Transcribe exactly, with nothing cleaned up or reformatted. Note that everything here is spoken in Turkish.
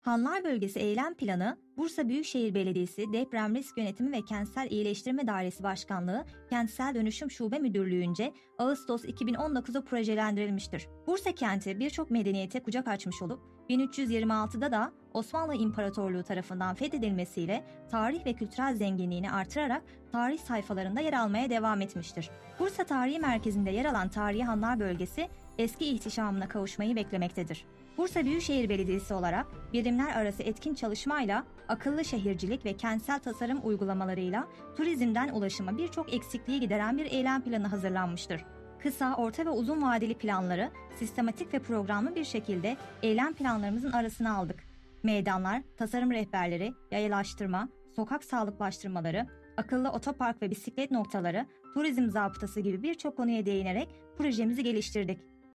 Hanlar Bölgesi Eylem Planı, Bursa Büyükşehir Belediyesi Deprem Risk Yönetimi ve Kentsel İyileştirme Dairesi Başkanlığı Kentsel Dönüşüm Şube Müdürlüğü'nce Ağustos iki bin on dokuzda projelendirilmiştir. Bursa kenti birçok medeniyete kucak açmış olup bin üç yüz yirmi altıda da Osmanlı İmparatorluğu tarafından fethedilmesiyle tarih ve kültürel zenginliğini artırarak tarih sayfalarında yer almaya devam etmiştir. Bursa Tarihi Merkezi'nde yer alan Tarihi Hanlar Bölgesi eski ihtişamına kavuşmayı beklemektedir. Bursa Büyükşehir Belediyesi olarak birimler arası etkin çalışmayla, akıllı şehircilik ve kentsel tasarım uygulamalarıyla turizmden ulaşıma birçok eksikliği gideren bir eylem planı hazırlanmıştır. Kısa, orta ve uzun vadeli planları sistematik ve programlı bir şekilde eylem planlarımızın arasına aldık. Meydanlar, tasarım rehberleri, yayalaştırma, sokak sağlıklaştırmaları, akıllı otopark ve bisiklet noktaları, turizm zabıtası gibi birçok konuya değinerek projemizi geliştirdik.